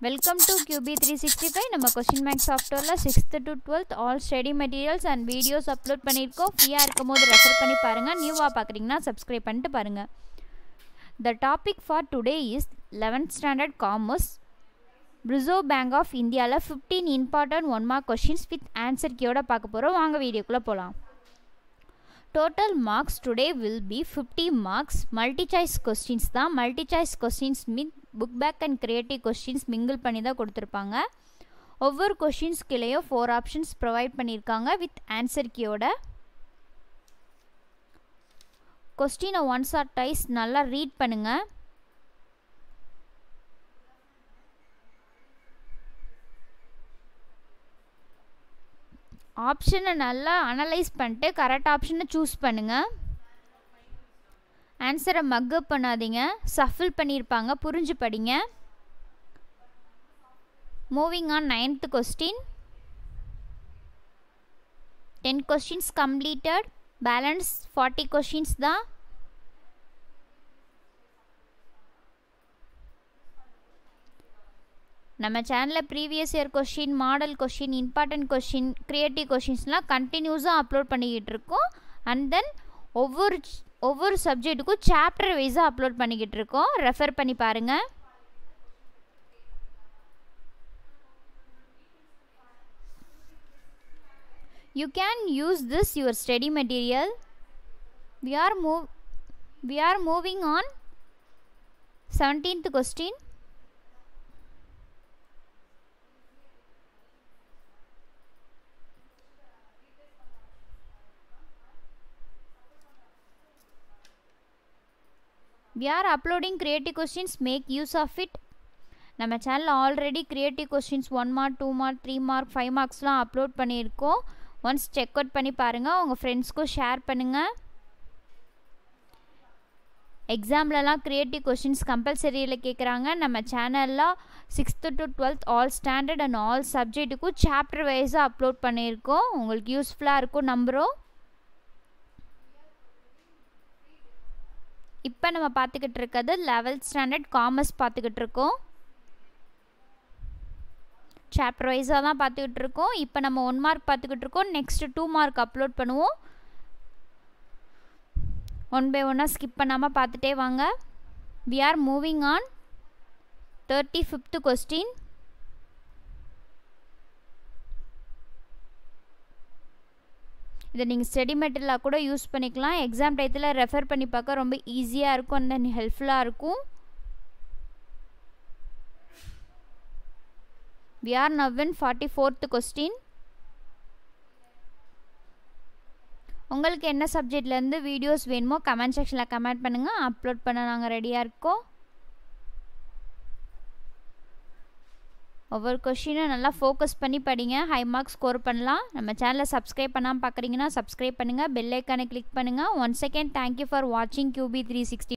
Welcome to QB365. நம்ம question bank softwareல 6th to 12th all study materials and videos upload பண்ணிருக்கோம். ஃப்ரீயா இருக்கும்போது refer பண்ணி பாருங்க. நியூவா பார்க்கறீங்கன்னா subscribe பண்ணிட்டு பாருங்க. The topic for today is 11th standard commerce. Reserve Bank of Indiaல 15 important 1 mark questions with answer key ஓட பார்க்க போறோம். வாங்க வீடியோக்குள்ள போலாம். Total marks today will be 50 marks. Multi-choice questions தான். Multi-choice questions mean book back and creative questions mingle பண்ணி தான் கொடுத்திருப்பாங்க. ஒவ்வொரு questions கீழேயும் 4 options provide பண்ணிருக்காங்க with answer key ஓட. question once or twice நல்லா read பண்ணுங்க. ஆப்ஷனை நல்லா அனலைஸ் பண்ணிட்டு கரெக்ட் ஆப்ஷனை சூஸ் பண்ணுங்க. ஆன்சரை மக்கப் பண்ணாதீங்க. சஃபில் பண்ணியிருப்பாங்க, புரிஞ்சு படிங்க. Moving on 9th question. 10 questions completed. Balance 40 questions தான். நம்ம சேனலில் previous year question, model question, important question, creative கொஷின்ஸ்லாம் கண்டினியூஸாக அப்லோட் பண்ணிக்கிட்டு இருக்கோம். அண்ட் தென் ஒவ்வொரு சப்ஜெக்ட்டுக்கும் சாப்டர் வைஸாக அப்லோட் பண்ணிக்கிட்டு இருக்கோம். ரெஃபர் பண்ணி பாருங்கள். You can use this your study material. We are moving on 17th question. We are uploading creative questions. Make use of it. நம்ம சேனலில் already creative questions 1 mark 2 mark 3 mark 5 மார்க்ஸ்லாம் upload பண்ணியிருக்கோம். Once check out பண்ணி பாருங்கள். உங்கள் ஃப்ரெண்ட்ஸ்க்கும் share பண்ணுங்கள். எக்ஸாம்லலாம் creative questions கம்பல்சரியில் கேட்குறாங்க. நம்ம சேனலில் 6th to 12th all standard and all சப்ஜெக்ட்டுக்கும் சாப்டர் வைஸாக அப்லோட் பண்ணியிருக்கோம். உங்களுக்கு யூஸ்ஃபுல்லாக இருக்கும் நம்புகிறோம். இப்போ நம்ம பார்த்துக்கிட்டு இருக்கிறது 11th ஸ்டாண்டர்ட் காமர்ஸ் பார்த்துக்கிட்டு இருக்கோம். சாப்டர் வைஸாக தான் பார்த்துக்கிட்டு இருக்கோம். இப்போ நம்ம 1 மார்க் பார்த்துக்கிட்டு இருக்கோம். நெக்ஸ்ட் 2 மார்க் அப்லோட் பண்ணுவோம். 1 by 1 ஸ்கிப் பண்ணாமல் பார்த்துட்டே வாங்க. We are moving on 35th question. இதை நீங்கள் ஸ்டடி மெட்டீரியலாக கூட யூஸ் பண்ணிக்கலாம். எக்ஸாம் டயத்தில் ரெஃபர் பண்ணி பார்க்க ரொம்ப ஈஸியாக இருக்கும் அண்ட் தென் ஹெல்ப்ஃபுல்லாக இருக்கும். We are now in 44th question. உங்களுக்கு என்ன சப்ஜெக்ட்லேருந்து வீடியோஸ் வேணுமோ கமெண்ட் செக்ஷனில் கமெண்ட் பண்ணுங்கள். அப்லோட் பண்ண நாங்கள் ரெடியாக இருக்கோம். ஒவ்வொரு கொஷினும் நல்லா ஃபோக்கஸ் பண்ணி படிங்க. ஹை மார்க்ஸ் ஸ்கோர் பண்ணலாம். நம்ம சேனலை சப்ஸ்கிரைப் பண்ணாமல் பார்க்குறீங்கன்னா சப்ஸ்கிரைப் பண்ணுங்கள். பெல் ஐக்கானை கிளிக் பண்ணுங்கள். ஒன்ஸ் அகேன் தேங்க்யூ ஃபார் வாட்சிங் QB360.